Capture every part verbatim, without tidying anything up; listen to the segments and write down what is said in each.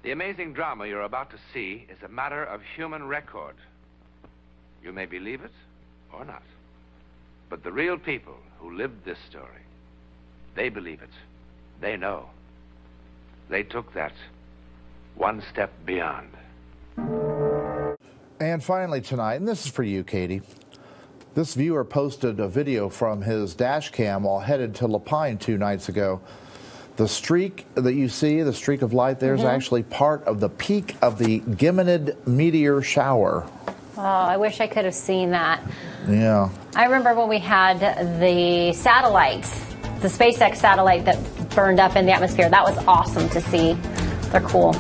The amazing drama you're about to see is a matter of human record. You may believe it or not. But the real people who lived this story, they believe it. They know. They took that one step beyond. And finally tonight, and this is for you, Katie. This viewer posted a video from his dash cam while headed to La Pine two nights ago. The streak that you see, the streak of light there, mm-hmm. is actually part of the peak of the Geminid meteor shower. Oh, I wish I could have seen that. Yeah. I remember when we had the satellites, the SpaceX satellite that burned up in the atmosphere. That was awesome to see. They're cool.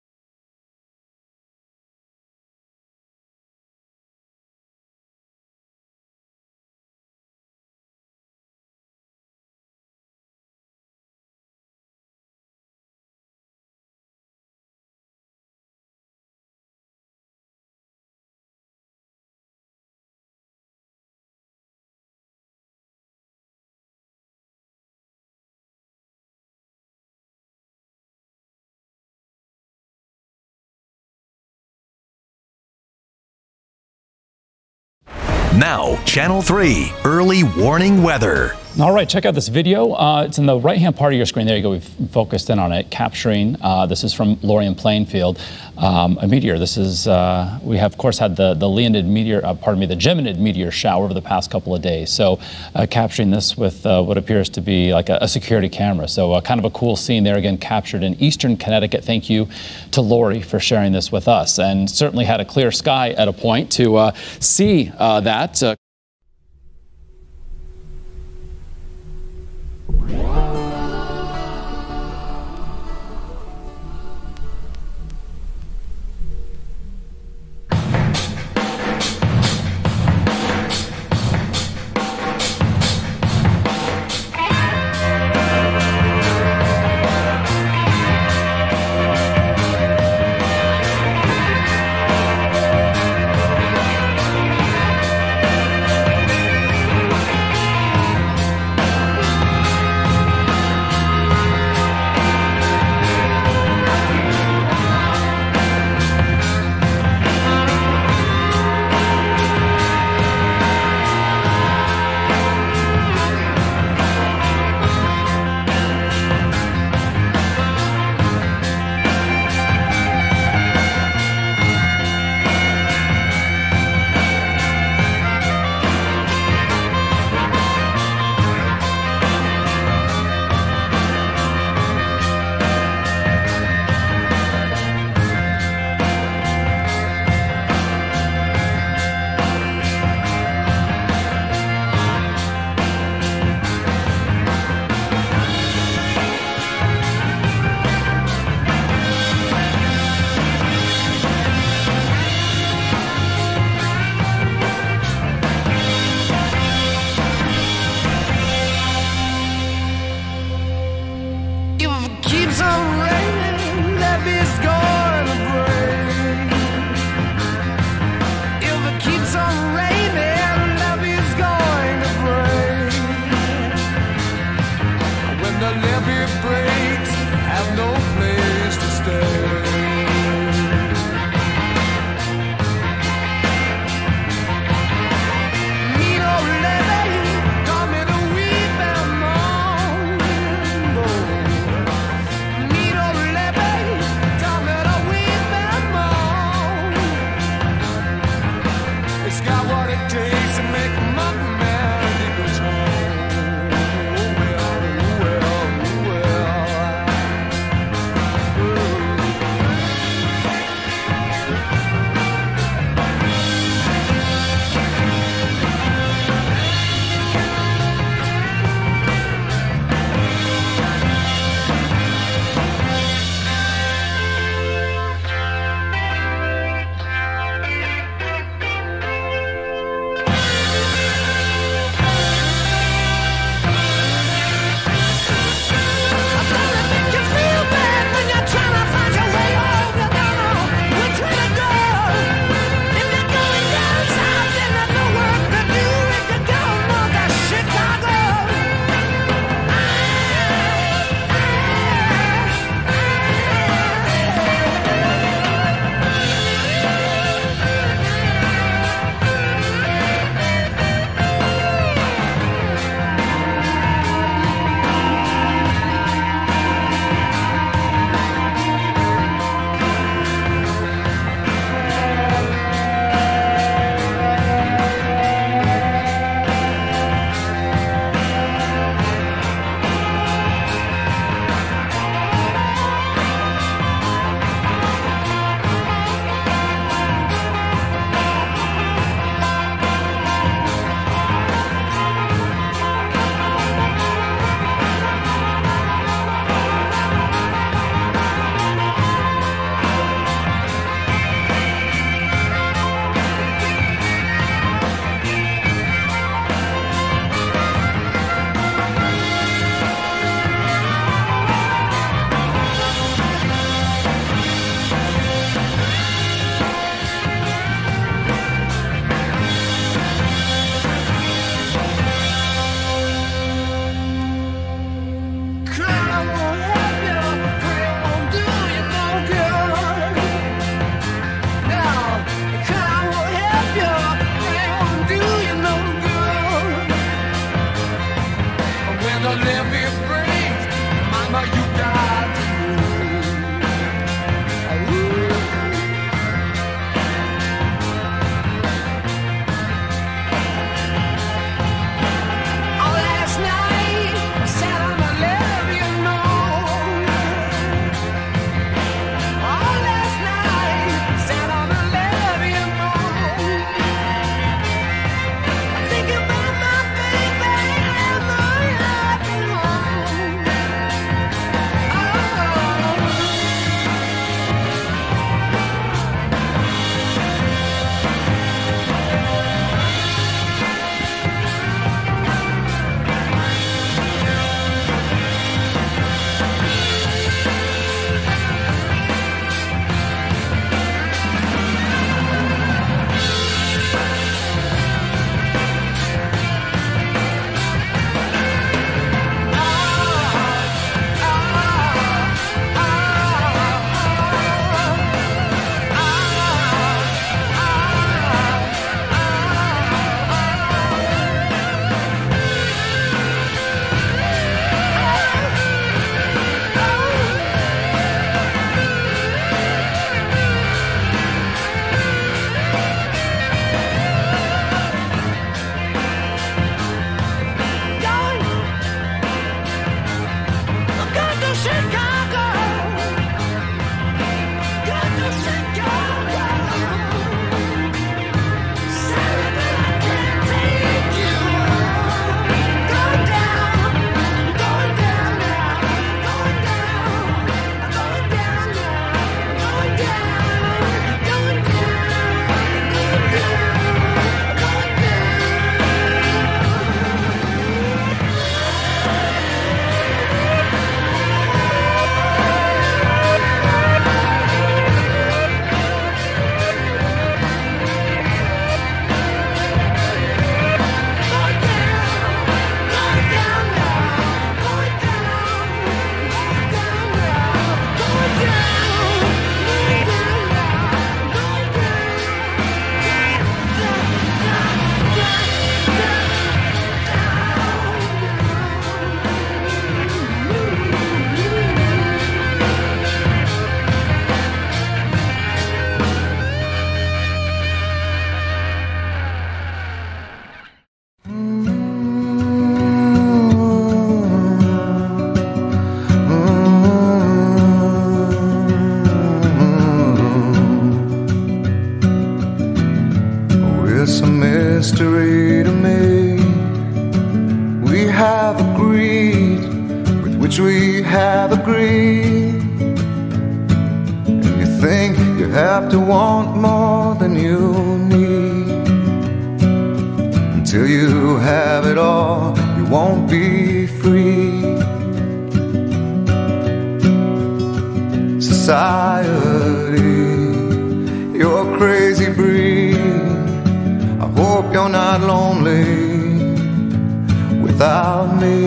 Now, Channel three, early warning weather. All right, check out this video. Uh, it's in the right-hand part of your screen. There you go. We've focused in on it, capturing. Uh, this is from Lori in Plainfield. Um, a meteor. This is. Uh, we have, of course, had the the Leonid meteor. Uh, pardon me, the Geminid meteor shower over the past couple of days. So, uh, capturing this with uh, what appears to be like a, a security camera. So, uh, kind of a cool scene there. Again, captured in eastern Connecticut. Thank you to Lori for sharing this with us, and certainly had a clear sky at a point to uh, see uh, that. Uh, Me mystery to me. We have agreed with which we have agreed. And you think you have to want more than you need. Until you have it all, you won't be free. Society, you're a crazy breed. I hope you're not lonely without me.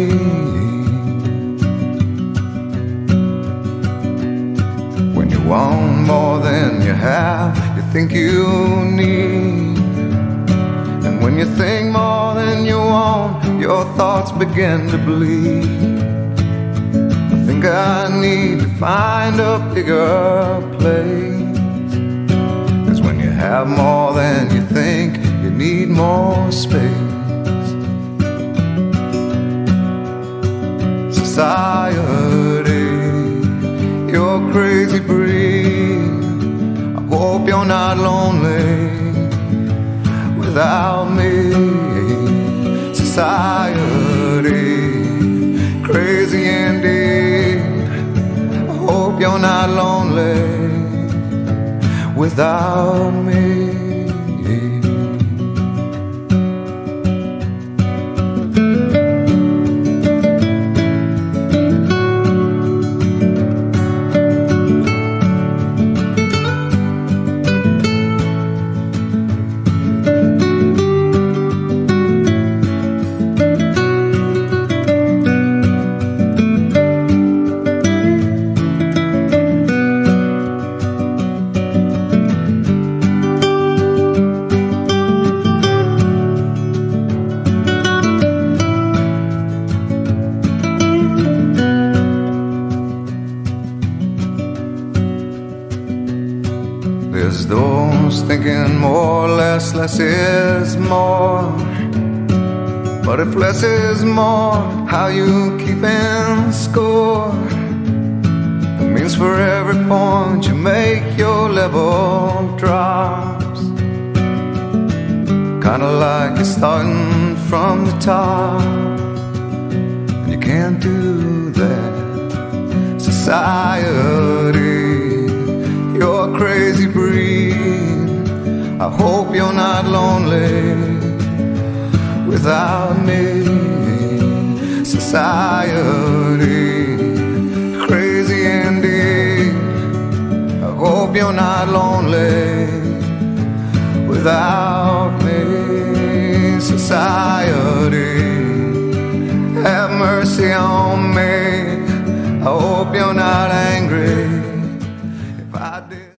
When you want more than you have, you think you need. And when you think more than you want, your thoughts begin to bleed. I think I need to find a bigger place. 'Cause when you have more than you think, you need more space. Society, you're a crazy breed. I hope you're not lonely without me. Society, crazy indeed. I hope you're not lonely without me. There's those thinking more, less, less is more. But if less is more, how you keeping score? It means for every point you make, your level drops. Kinda like you're starting from the top, and you can't do that. Society, you're a crazy breed. I hope you're not lonely without me. Society, crazy indeed. I hope you're not lonely without me. Society, have mercy on me. I hope you're not angry